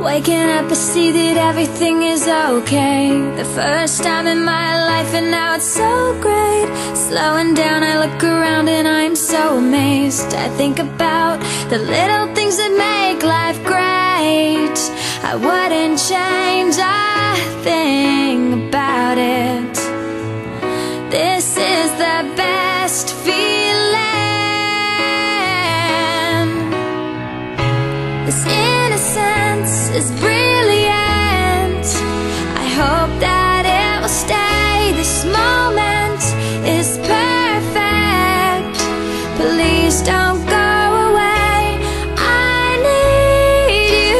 Waking up, I see that everything is okay. The first time in my life, and now it's so great. Slowing down, I look around and I'm so amazed. I think about the little things that make life great. I wouldn't change a thing about it. This is the best feeling. This innocence is brilliant. I hope that it will stay. This moment is perfect. Please don't go away. I need you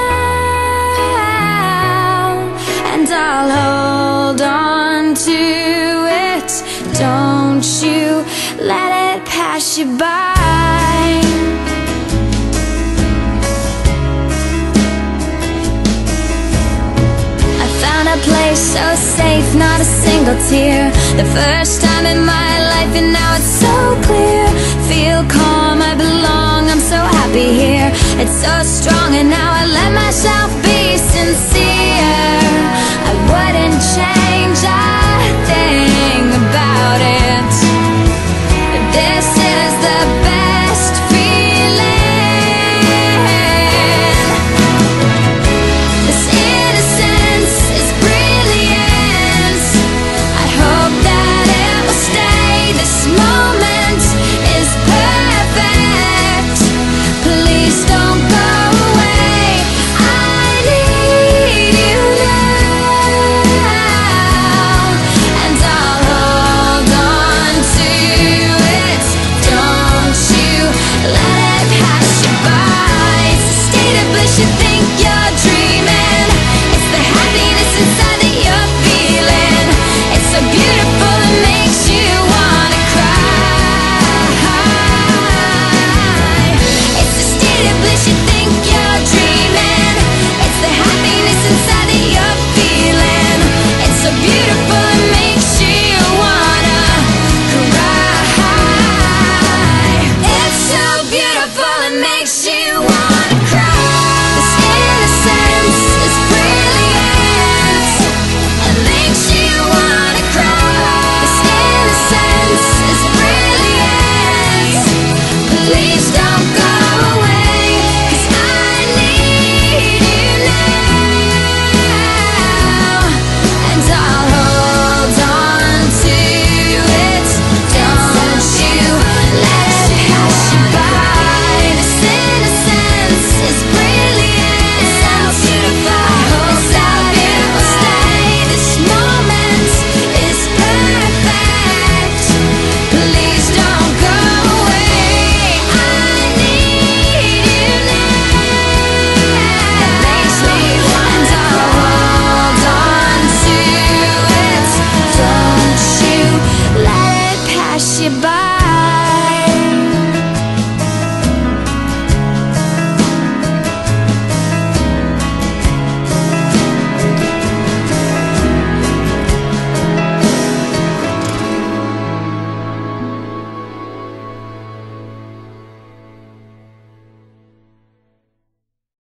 now, and I'll hold on to it. Don't you let it pass you by. A place so safe, not a single tear. The first time in my life, and now it's so clear. Feel calm, I belong, I'm so happy here. It's so strong, and now I let myself be sincere. I wouldn't change